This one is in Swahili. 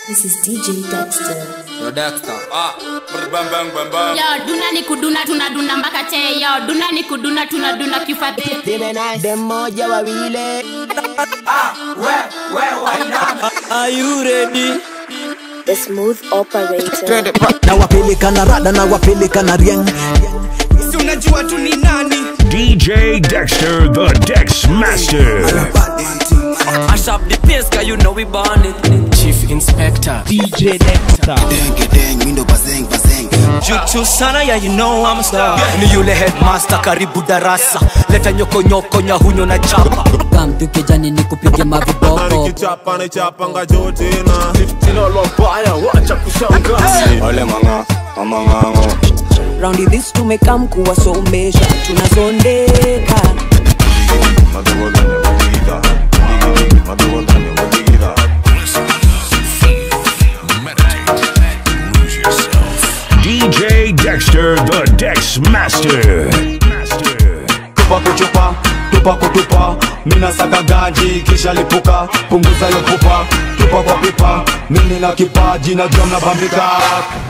This is DJ Dexter. Yo Dexter. Bang bang bang bang. Yo, duna ni kuduna tunaduna mpaka che. Yo, duna ni kuduna tunaduna kifati. Dime nice. Dem moja wawile. Are you ready? The smooth operator. Na wapeleka na rada na wapeleka na rieng. Si unajua tu ni nani? DJ Dexter, the Dex Master. Mash up the place, cause you know we born it. Chief Inspector DJ Dexter. Deng, mindo bazeng. Jutu sana, yeah, you know I'm a star. Ni yule headmaster karibu darasa. Leta nyoko nyahunyo na chapa. Kamtu kijani ni kupige maviboko. Kichapa na chapa nga jotina. 15 olopaya, wacha kushanga. Ole mangango. Raundi this tumeka mkuwa somesha. Tunazondeka DJ Dexter, the Dex Master. Tupa kutupa, mina saka ganji kisha lipuka, punguza yo pupa, tupa kwa pipa, mini na kipaji na drum na bambika.